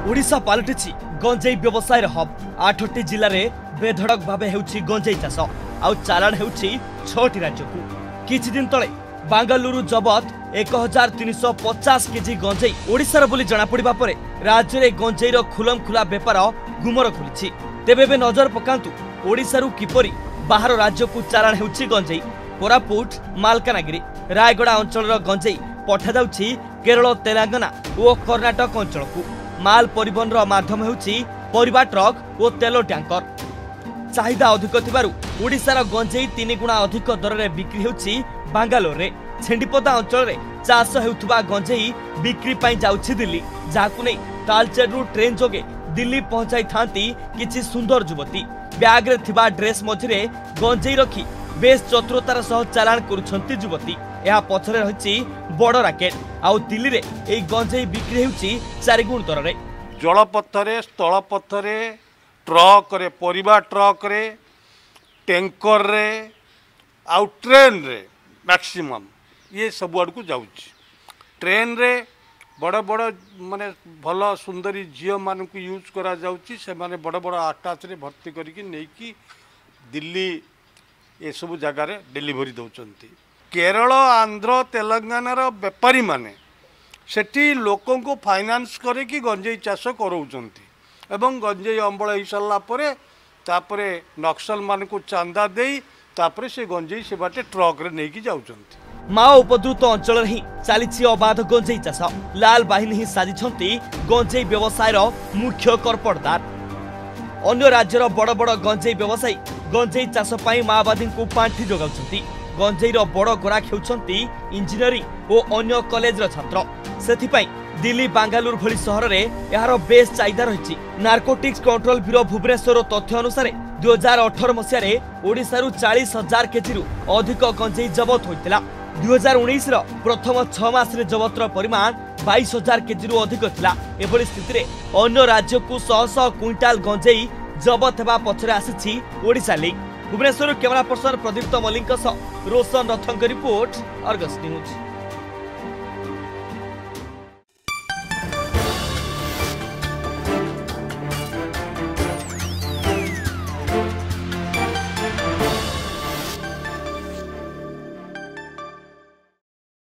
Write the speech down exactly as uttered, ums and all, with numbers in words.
ओडिशा पलटिछि गंजेई व्यवसाय हब। आठटी जिले में बेधड़क भाव हेउछि गंजेई चाष आउ चालाण हेउछि छटी राज्यकु। किछि दिन तले बांगालुरु जबत एक हजार तीन सौ पचास केजी गंजेई ओडिशार बोली जना पड़िबा परे राज्य में गंजेईर खुलम खुला बेपार गुमर खुलिछि। तेबे बे नजर पकांतु ओडिशारु किपरि बाहर राज्यकु चालाण हेउछि गंजेई। कोरापुट, मालकानगिरी, रायगड़ा अंचलर गंजेई पठा जाउछि केरल, तेलंगाना और कर्णाटक अंचलकु। माल परिवहन माध्यम हेउछि परिबा ट्रक और तेल टैंकर। चाहिदा अधिक थिबारु ओडिशार गंजेई तीन गुणा अधिक दर में बिक्री हेउछि बांगालोर रे। छेंडीपदा अंचल रे चाष हेउथबा गंजेई बिक्री पई जाउछि दिल्ली, जाकु नै तालचेरु ट्रेन जोगे दिल्ली पहुंचाई थांती किछि सुंदर युवती। बैग रे थिबा ड्रेस मझिरे गंजेई रखी बेस चतुरतार सह चालाण करुछंती युवती। यह पछरे रहिछि बड़ राकेट। आउ दिल्ली रे एई गंजेई बिक्री हेउछि चार गुण दर रे। जलपथरे, स्थलपथरे, ट्रक रे, परिबा ट्रक रे, टैंकर रे आउ ट्रेन रे मैक्सिमम ये सब आड़ को जाउछि। ट्रेन रे बड़ बड़ माने भल सुंदरी झील मान को यूज करा जाउछि। से माने बड़ बड़ आटाच रे भर्ती करिकी नेकी दिल्ली ये सब जगह रे डिलीवरी दउचंती। केरल, आंध्र, तेलंगाना रो व्यापारी माने सेठी लोकों को फाइनान्स करे कि गंजेई चाष करौचंती एवं गंजेई अम्बल हो सारा परे तापरे नक्सल मान को चांदा देई तापरे से गंजेई से बाटे ट्रक रे नेकी जाउचंती। माओ उपद्रुत अंचल ही चली अबाध गंजेई चाष। लाल बाहिनी ही साजिछंती गंजेई व्यवसायर मुख्य करपटदार। अन्य राज्यर बड़ बड़ गंजेई व्यवसायी गंजेई चाष पई माओवादी को पांठी जोगाउछंती। गंजेईर बड़ गराक हेउछंती इंजीनियरिंग और अन्य कॉलेजर छात्र। सेथिपई दिल्ली, बांगालुरु भली सहर में यार बेस चाहिदा रही। नार्कोटिक्स कंट्रोल ब्यूरो भुवनेश्वर तथ्य अनुसार दुई हजार अठर मसीह ओडिशारू चालीस हजार केजी अधिक गंजेई जबत होता। दुई हजार उन्नीस प्रथम छह मास जबतर परिमाण बाईस हजार केजी अधिक थिला। एभली स्थिति में अन्य राज्य को शह शह क्विंटाल गंजेई जबत होगा पछरे आसीछि Odisha link. Bhubaneswar camera person Pradipta Mallick Roshan रथंग रिपोर्ट, अर्गस न्यूज।